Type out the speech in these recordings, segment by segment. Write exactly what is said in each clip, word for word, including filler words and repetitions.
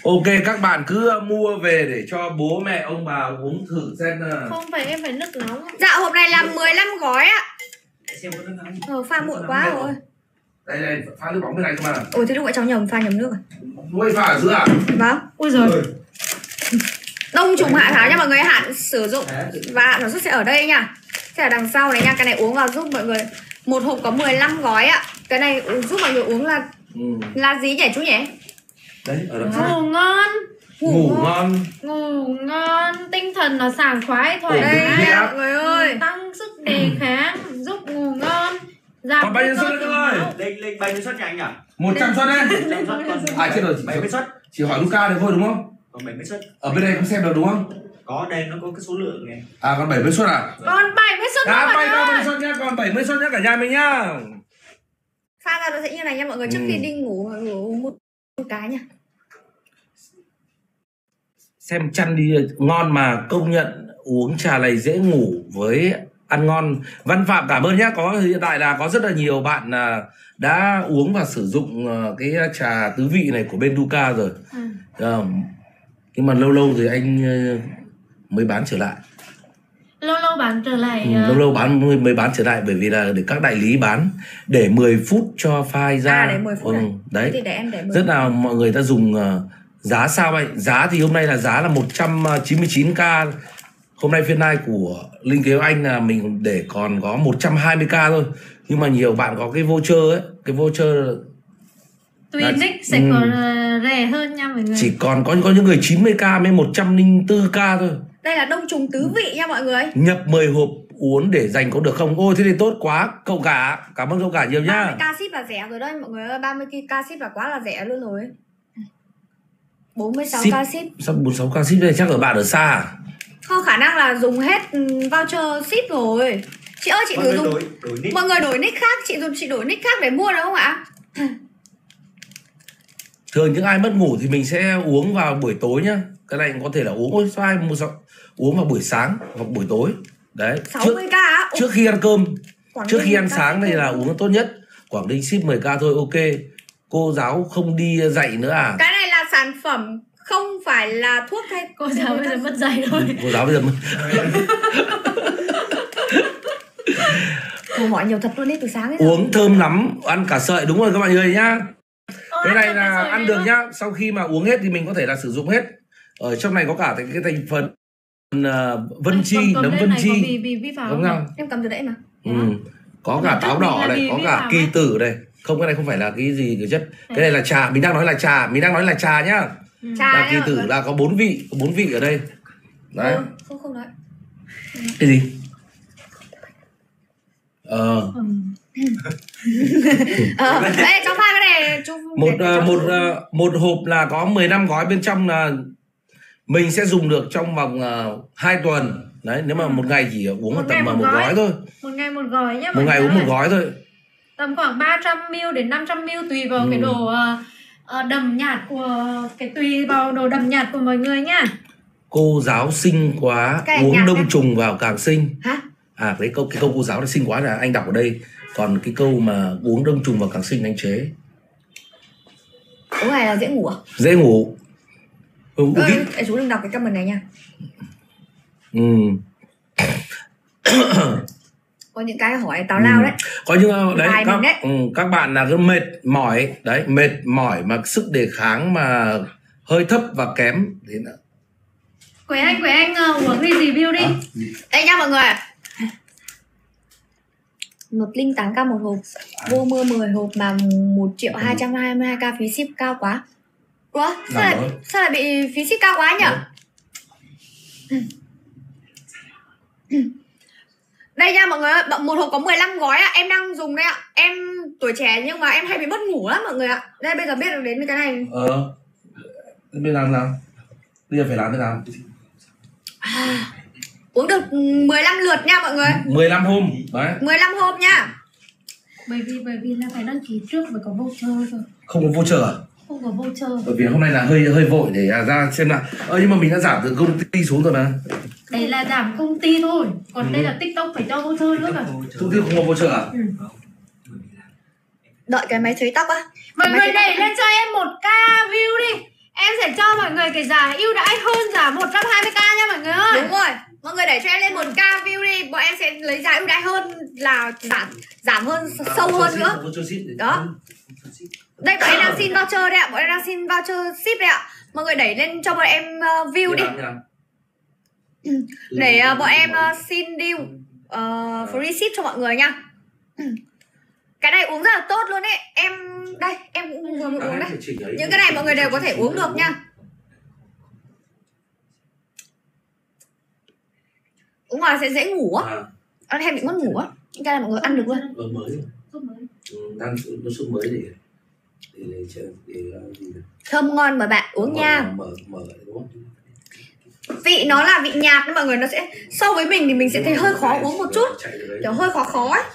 Ok, các bạn cứ mua về để cho bố mẹ ông bà uống thử xem nào. Không phải, em phải nước nóng. Dạ hộp này là mười lăm gói ạ. Xem có nước nóng. Ờ, pha muộn quá rồi. Đây đây, pha nước bóng bên này cơ mà. Ôi thế lúc nãy cháu nhầm pha nhầm nước rồi. Nuôi pha ở giữa à? Vâng. Ôi giời. Đông trùng hạ thảo nha mọi người, hạn sử dụng và hạn sản xuất sẽ ở đây nha. Sẽ ở đằng sau này nha, cái này uống vào giúp mọi người. Một hộp có mười lăm gói ạ. Cái này giúp mọi người uống là Ừ. là gì nhỉ chú nhỉ? Đấy, ở đằng sau. Ngủ ngon. Ngủ ngon. Ngủ ngon, tinh thần là sảng khoái, thoải Ổn định Đây mái, nha mọi người ơi. tăng sức đề kháng, giúp ngủ ngon, giảm Còn bao nhiêu nguy cơ suất nữa thiếu ơi? máu. Lên lên bao nhiêu suất nha anh nhỉ? một trăm suất đấy. trăm suất còn À chết rồi, bảy mươi suất. chỉ hỏi Luca được thôi đúng không? Còn bảy mươi suất. Ở bên đây không xem được đúng không? Có đây nó có cái số lượng này. À còn bảy mươi suất à? Còn bảy mươi suất nữa À mọi bảy người mươi ơi. suất nhá, còn bảy mươi suất nhá cả nhà mình nhá. Pha ra nó sẽ như này nha mọi người, trước Ừ. khi đi ngủ mọi người uống một cái nha. Xem chăn đi ngon mà, công nhận uống trà này dễ ngủ với ăn ngon. Văn Phạm cảm ơn nhé. Có hiện tại là có rất là nhiều bạn à, đã uống và sử dụng à, cái trà tứ vị này của bên Duca rồi. Ừ. À, nhưng mà lâu lâu thì anh à, mới bán trở lại. Lâu lâu bán trở lại. Ừ, uh, lâu lâu bán mới, mới bán trở lại bởi vì là để các đại lý bán để mười phút cho phai ra. À để mười phút ừ, này. đấy. Thì để em để mười Rất phút. là mọi người ta dùng uh, giá sao vậy? Giá thì hôm nay là giá là một trăm chín mươi chín k. Hôm nay phiên live của Linh Kế Anh là mình để còn có một trăm hai mươi k thôi. Nhưng mà nhiều bạn có cái voucher ấy, cái voucher tùy là- nick sẽ ừ. còn uh, rẻ hơn nha mọi người. chỉ còn có có những người chín mươi k với một trăm lẻ bốn k thôi. Đây là đông trùng tứ vị nha mọi người. Nhập mười hộp uống để dành có được không? Ôi thế thì tốt quá. Cậu cả, cảm ơn cậu cả nhiều ba mươi nhá. k ship là rẻ rồi đấy mọi người ơi, ba mươi k ship là quá là rẻ luôn rồi. bốn mươi sáu k ship. Sao bốn mươi sáu k ship đây chắc ở bạn ở xa à? Không, khả năng là dùng hết voucher ship rồi. Chị ơi chị Mọi thử người dùng. đổi đổi nick. Mọi người đổi nick khác, chị dùng chị đổi nick khác để mua được không ạ? Thường những ai mất ngủ thì mình sẽ uống vào buổi tối nhá. Cái này có thể là uống ôi sao ai mua sao? Uống vào buổi sáng hoặc buổi tối. Đấy. sáu Trước, mươi k á. trước khi ăn cơm, Quảng trước Ninh khi ăn ca sáng ship này là thôi. uống tốt nhất. Quảng Ninh ship mười k thôi, ok. Cô giáo không đi dạy nữa à? Cái này là sản phẩm không phải là thuốc thay. Cô giáo bây giờ mất dạy rồi. Cô giáo bây giờ mất. Câu hỏi nhiều thật luôn đấy từ sáng đến giờ. Uống thơm lắm, ăn cả sợi đúng rồi các bạn ơi nhá. Ờ, Cái này ăn là sợi ăn này được luôn. nhá. Sau khi mà uống hết thì mình có thể là sử dụng hết. Ở trong này có cả cái, cái thành phần uh, vân chi, Còn- còn nấm bên vân này chi. có bị bị vi phạm Đúng không? không? Em cầm từ đấy mà. Ừ. Có cả Mà táo chắc đỏ mình là này, vì có vi cả phạm kỳ ấy. tử này. Không, cái này không phải là cái gì cái chất. Cái này là trà, mình đang nói là trà, mình đang nói là trà nhá. Trà Là nha kỳ mọi tử người. là có bốn vị, có bốn vị ở đây. Đấy. Ừ, không không nói. Cái gì? Ờ, Ừ. Ờ, đây cháu pha cái này chú một để ờ, cháu một thử. ờ, một hộp là có mười lăm gói, bên trong là mình sẽ dùng được trong vòng uh, hai tuần. Đấy, nếu mà một ngày chỉ uống Một tầm ngày mà một một gói. gói thôi. Một ngày một gói nhá Một mọi ngày người uống một ơi. gói thôi. Tầm khoảng ba trăm mi li lít đến năm trăm mi li lít tùy vào Ừ. cái độ uh, uh, đậm nhạt của cái tùy vào độ đậm nhạt của mọi người nhá. Cô giáo xinh quá, Cái này uống nhạt đông đấy. trùng vào càng xinh. Hả? À cái câu cái câu cô giáo này xinh quá là anh đọc ở đây. Còn cái câu mà uống đông trùng vào càng xinh anh chế. Uống này là dễ ngủ à? Dễ ngủ. Ừ, Ừ, cái- để chú đừng đọc cái comment này nha. ừ. Có những cái hỏi tào lao đấy. Có những đấy, Bài các, mình đấy. ừ, các bạn là cứ mệt mỏi đấy, mệt mỏi mà sức đề kháng mà hơi thấp và kém thì là... Quế Anh, Quế Anh uh, uống đi review đi. À, Đây nha mọi người. một trăm lẻ tám k một hộp. Vô mua mười hộp mà một triệu hai trăm hai mươi hai k phí ship cao quá. Ủa? Sao Nào lại, đó. sao lại bị phí ship cao quá nhỉ? Đây nha mọi người ơi, một hộp có mười lăm gói ạ. Em đang dùng đây ạ. Em tuổi trẻ nhưng mà em hay bị mất ngủ lắm mọi người ạ. Đây bây giờ biết được đến cái này. Ờ, bây giờ làm nào? Bây giờ phải làm thế nào? À, uống được mười lăm lượt nha mọi người. mười lăm hôm đấy, mười lăm hộp nha. Bởi vì bởi vì là phải đăng ký trước mới có voucher thôi. không có voucher à? Không có voucher. Bởi vì hôm nay là hơi hơi vội để à, ra xem nào. Ơ nhưng mà mình đã giảm từ công ty xuống rồi mà. Đấy là giảm công ty thôi. Còn Ừ. đây là TikTok phải cho voucher nữa mà. Công ty không có voucher à? Ừ. Đợi cái máy sấy tóc á. Mọi Mấy người cái- đẩy lên cho em một k view đi. Em sẽ cho mọi người cái giá ưu đãi hơn giá một trăm hai mươi k nha mọi người ơi. Đúng rồi, mọi người đẩy cho em lên một k view đi, bọn em sẽ lấy giá ưu đãi hơn, là giảm giảm hơn, sâu hơn nữa. Đó. Đây bọn em đang xin voucher đấy ạ, bọn em đang xin voucher ship đấy ạ. Mọi người đẩy lên cho bọn em uh, view đi. Để uh, bọn em uh, xin deal uh, free ship cho mọi người nha. Cái này uống rất là tốt luôn ấy. Em đây, em cũng vừa mới uống đây. Những cái này mọi người đều có thể uống được nha. Uống vào sẽ dễ ngủ á. Ăn hay bị mất ngủ á. Cái này mọi người ăn được luôn. Ờ, mới. Sốt mới. Ừ, đang nó sốt mới để để để, để, để, để, để thơm ngon mà bạn uống mở, nha. mở mở đúng không? Vị nó là vị nhạt nhưng mọi người, nó sẽ so với mình thì mình sẽ thấy hơi khó uống một chút, kiểu hơi khó khó ấy,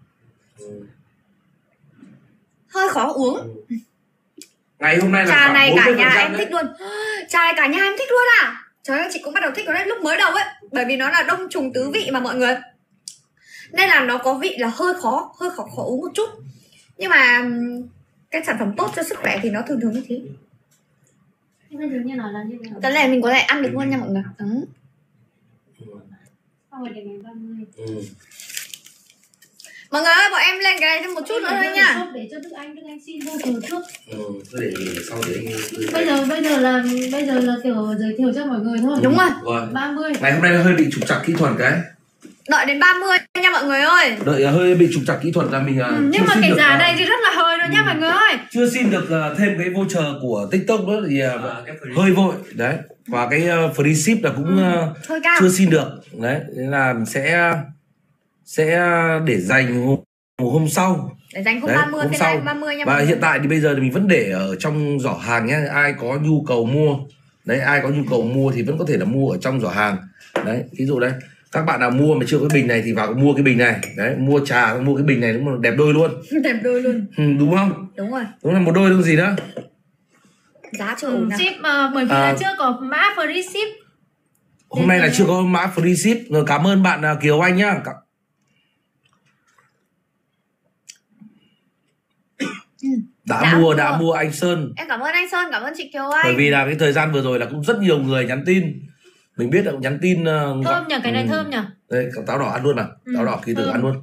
hơi khó uống. Ngày hôm nay là Trà này cả nhà em đấy. thích luôn. Trà này cả nhà em thích luôn à? Trời ơi, chị cũng bắt đầu thích nó đấy lúc mới đầu ấy, bởi vì nó là đông trùng tứ vị mà mọi người, nên là nó có vị là hơi khó, hơi khó khó uống một chút. Nhưng mà cái sản phẩm tốt cho sức khỏe thì nó thường thường như thế. Bây giờ như nào là như nào? Cái này mình có thể ăn được luôn nha mọi người. Ừ. Xong rồi để ngày ba mươi. Ừ. Mọi người ơi, bọn em lên cái này thêm một chút nữa thôi nha. Để cho Đức Anh, Đức Anh xin vô từ trước. Ừ, để sau để anh... Bây giờ bây giờ là bây giờ là kiểu giới thiệu cho mọi người thôi. Đúng rồi. Vâng. ba mươi. Ngày hôm nay hơi bị trục trặc kỹ thuật cái. Đợi đến ba mươi nha mọi người ơi. Đợi hơi bị trục trặc kỹ thuật là mình Ừ, chưa nhưng mà xin cái được, giá uh, này thì rất là hời rồi nha mọi người ơi. chưa xin được uh, thêm cái voucher của TikTok nữa thì uh, À, cái free hơi vội đấy, và cái uh, free ship là cũng uh, Hơi cao. chưa xin được đấy, nên là sẽ sẽ để dành hôm, hôm sau. Để dành hôm Đấy, ba mươi, hôm phiên sau. live ba mươi nha Và mọi người. hiện tại thì bây giờ thì mình vẫn để ở trong giỏ hàng nhé, ai có nhu cầu mua đấy, ai có nhu cầu mua thì vẫn có thể là mua ở trong giỏ hàng đấy. Ví dụ đây, các bạn nào mua mà chưa có cái bình này thì vào mua cái bình này đấy, mua trà mua cái bình này đúng là đẹp đôi luôn. Đẹp đôi luôn. Ừ, đúng không? Đúng rồi. Đúng là một đôi luôn gì nữa. Giá chưa Ừ, ổn nào. ship uh, bởi vì À. là chưa có mã free ship. Hôm nay là chưa có mã free ship. Rồi, cảm ơn bạn uh, Kiều Anh nhá. Cảm... đã, Đã mua mua. đã mua anh Sơn. Em cảm ơn anh Sơn, cảm ơn chị Kiều Anh. Bởi vì là cái thời gian vừa rồi là cũng rất nhiều người nhắn tin. Mình biết là cũng nhắn tin uh, Thơm nhỉ, cái này ừ. thơm nhỉ. Đây, táo đỏ ăn luôn mà. Ừ, Táo đỏ kỳ tử thơm. ăn luôn.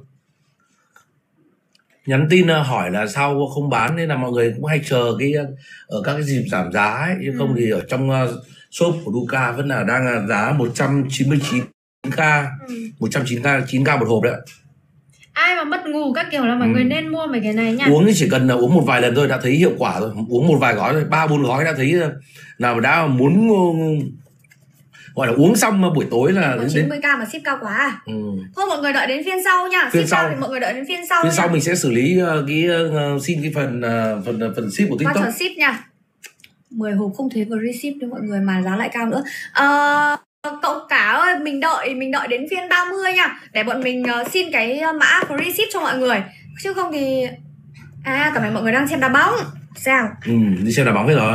Nhắn tin uh, hỏi là sao không bán, nên là mọi người cũng hay chờ cái uh, ở các cái dịp giảm giá ấy, chứ Ừ. không thì ở trong uh, shop của Duca vẫn là đang uh, giá một trăm chín mươi chín k, Ừ. một trăm chín mươi chín k một hộp đấy. Ai mà mất ngủ các kiểu là mọi Ừ. người nên mua mấy cái này nha. Uống thì chỉ cần uh, uống một vài lần thôi đã thấy hiệu quả rồi, uống một vài gói thôi, ba bốn gói đã thấy uh, nào đã muốn uh, gọi là uống xong uh, buổi tối là Có đến, chín mươi k mà ship cao quá à? ừ. Thôi mọi người đợi đến phiên sau nha. Phiên Ship cao sau. thì mọi người đợi đến phiên sau Phía nha. sau mình sẽ xử lý uh, cái uh, xin cái phần uh, phần phần ship của TikTok. Voucher ship nha. mười hộp không thấy free ship đâu mọi người, mà giá lại cao nữa. Ờ, cậu cả ơi, mình đợi mình đợi đến phiên ba mươi nha, để bọn mình uh, xin cái mã free ship cho mọi người. Chứ không thì à, cả mấy mọi người đang xem đá bóng. Sao? Ừ, đi xem đá bóng hết rồi.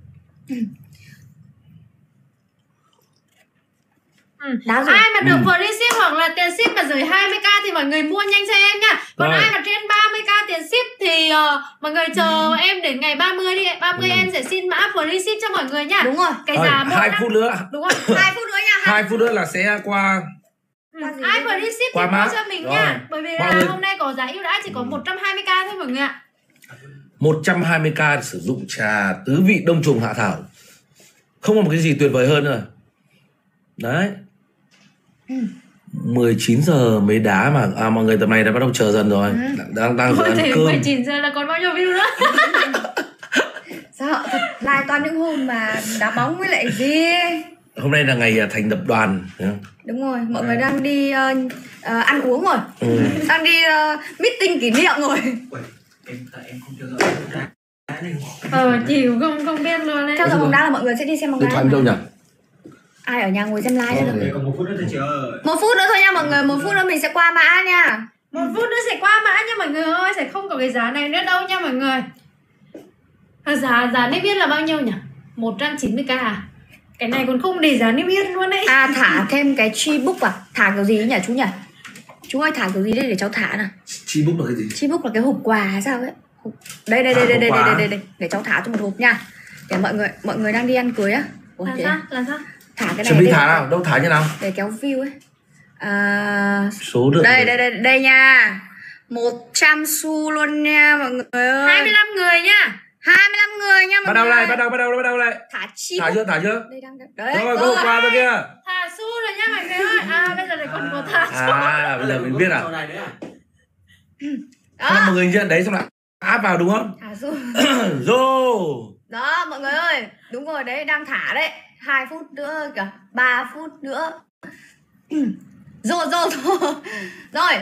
Ừ. Đá rồi. Ai mà được Ừ. free ship hoặc là tiền ship mà dưới hai mươi k thì mọi người mua nhanh cho em nha. Còn Rồi. ai mà trên ba mươi k tiền ship thì uh, mọi người chờ Ừ. em đến ngày ba mươi đi. ba mươi Ừ. em sẽ xin mã free ship cho mọi người nha. Đúng rồi. Cái Rồi, giá một hai năm- phút nữa, Đúng rồi. hai phút nữa nha. hai phút nữa là sẽ qua. Ừ. Qua gì Ai nữa? free ship Qua thì mã. mua cho mình Rồi. nha. Bởi vì Mọi là người- hôm nay có giá ưu đãi chỉ có một trăm hai mươi k thôi mọi người ạ. một trăm hai mươi k sử dụng trà tứ vị đông trùng hạ thảo, không có một cái gì tuyệt vời hơn rồi đấy. Ừ. mười chín giờ mới đá mà à, mọi người tầm này đã bắt đầu chờ dần rồi. Ừ. đang đang giờ Thôi ăn thì cơm. mười chín giờ là còn bao nhiêu view nữa. Sao? Thật live toàn những hôm mà đá bóng với lại gì. Hôm nay là ngày à, thành lập đoàn, thấy không? Đúng rồi, mọi người đang đi uh, uh, ăn uống rồi. Ừ. Đang đi uh, meeting kỷ niệm rồi. Uầy, em tại em không theo dõi đá đá này. Ờ chị cũng không không biết luôn đấy. Theo dõi bóng đá là mọi người sẽ đi xem bóng Điện đá. thoại em đâu nhỉ? Ai ở nhà ngồi xem live Ờ. nữa. Để còn một phút nữa thôi chị ơi. Một phút nữa thôi nha mọi người, một phút nữa mình sẽ qua mã nha. Một phút nữa sẽ qua mã nha mọi người ơi. Sẽ không có cái giá này nữa đâu nha mọi người. À, giá giá niêm yết là bao nhiêu nhỉ? một trăm chín mươi k à? Cái này còn không để giá niêm yết luôn đấy. À, thả thêm cái chi book à? Thả kiểu gì ấy nhỉ chú nhỉ? Chú ơi, thả kiểu gì đây để cháu thả nào. Chi book là cái gì? Chi book là cái hộp quà hay sao ấy. Hộp- Đây đây đây À, đây đây hộp đây quà. đây đây đây để cháu thả cho một hộp nha. Để mọi người mọi người đang đi ăn cưới á. Ủa, Là thế sao? à? Là sao? Thả cái này Chuẩn bị đây thả nào, đâu thả như nào? để kéo view ấy. À, Số lượng đây đây đây đây nha. một trăm xu luôn nha mọi người ơi. hai mươi lăm người nha. hai mươi lăm người nha mọi Bắt đầu người. này, bắt đầu, bắt đầu, bắt đầu này. Thả chip. Thả chưa, thả chưa? Đây đang đấy. Rồi, có hộp quà rồi kia. Thả xu rồi nha mọi người ơi. À bây giờ lại còn có thả xu. À, bây giờ mình biết à? Sau này nữa à? Xong Đó. mọi người nhận đấy xong lại áp vào đúng không? Thả xu. Rồi. Đó mọi người ơi, đúng rồi đấy, đang thả đấy. hai phút nữa kìa, ba phút nữa. Rồi rồi rồi. Rồi,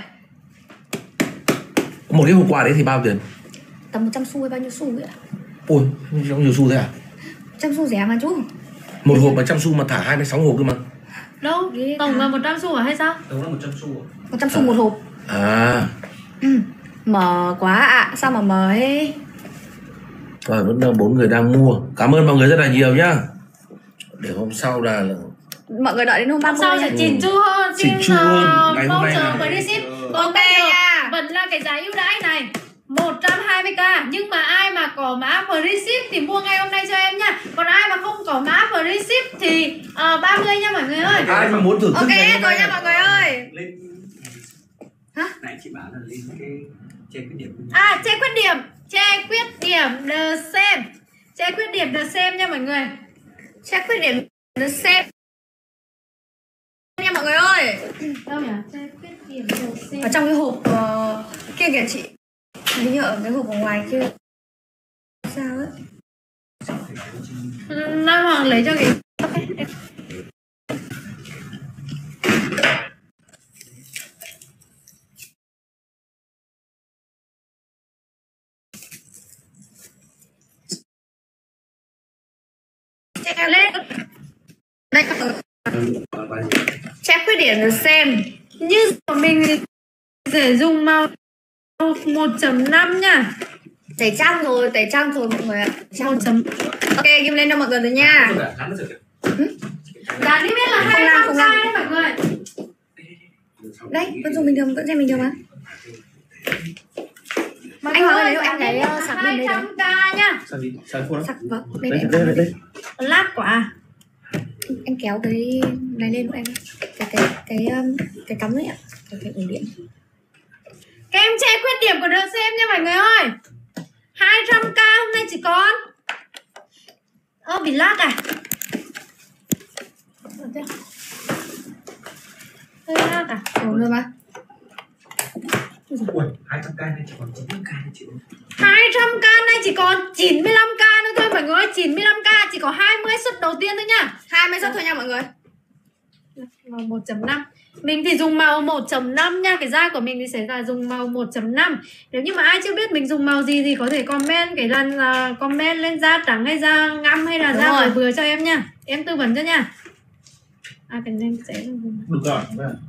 Một cái hộp quà đấy thì bao tiền? tầm một trăm xu hay bao nhiêu xu vậy ạ? Ui, trong nhiều xu thế à? một trăm xu rẻ mà chú. Một hộp mà trăm xu mà thả hai mươi sáu hộp cơ mà. Đâu? Đi Tổng thả. là một trăm xu à hay sao? Đúng là một trăm xu. một trăm xu một hộp. À, Mờ quá ạ, à. Sao mà mờ ấy? rồi vẫn là bốn người đang mua. Cảm ơn mọi người rất là nhiều nhá. Để hôm sau là Mọi người đợi đến hôm ba mươi Sau nha. sẽ chỉnh chu hơn. Chỉnh chu hơn. Ngày hôm nay là- với ship. Ok Còn bây giờ nha. vẫn là cái giá ưu đãi này một trăm hai mươi k. Nhưng mà ai mà có mã free ship thì mua ngay hôm nay cho em nha. Còn ai mà không có mã free ship thì uh, ba mươi nha mọi người ơi. ai mà muốn thưởng thức Ok ngày hôm rồi nay nha mọi người ơi. Lên. Hả? Nãy chị bảo là lên cái trên cái điểm. À, che khuyết điểm. Che khuyết điểm the same. Che khuyết điểm the same nha mọi người. Check khuyết điểm được xem nha mọi người ơi. Đâu nhỉ? Che khuyết điểm the same. Ở trong cái hộp uh, kia kìa chị. Hình như ở cái hộp ở ngoài kia. Sao ấy? Nam Hoàng lấy cho cái Check lên. Đây các bạn. Check khuyết điểm được xem. như của mình thì sẽ dùng màu một chấm năm nha. Tẩy trang rồi, tẩy trang rồi mọi người ạ. một chấm Ok, ghim lên cho mọi người rồi nha. giá niêm yết là hai trăm k đấy mọi người. Đấy, vẫn dùng bình thường, vẫn xem bình thường mà. Mọi Anh người Hoàng ơi, ơi, nếu em giá lấy, niêm yết uh, là sạc bên đây hai trăm k nha. Sao gì? Sao phun Sạc vâng, đây Đây, để em đây, cầm đây, đây. đây. Lát quả. Anh kéo cái này lên của em. Cái cái cái um, cái cắm đấy ạ. Cái cái ổ điện. Các em che khuyết điểm của được xem nha mọi người ơi. hai trăm k hôm nay chỉ còn. Ơ bị lag à? Hơi lag à? Ổn rồi mà. Ui, hai trăm k này chỉ còn chín mươi k này chị. hai trăm k này chỉ còn chín mươi lăm k nữa thôi mọi người ơi. chín mươi lăm k chỉ có hai mươi suất đầu tiên thôi nha. hai mươi suất thôi nha mọi người. Màu một chấm năm. Mình thì dùng màu một chấm năm nha. Cái da của mình thì sẽ là dùng màu một chấm năm. Nếu như mà ai chưa biết mình dùng màu gì thì có thể comment cái lần uh, comment lên da trắng hay da ngăm hay là Đúng da rồi. vừa vừa cho em nha. Em tư vấn cho nha. À cái này sẽ Được rồi.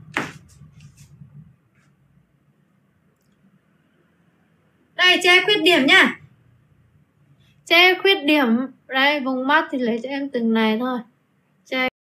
đây che khuyết điểm nha. Che khuyết điểm. Đây vùng mắt thì lấy cho em từng này thôi.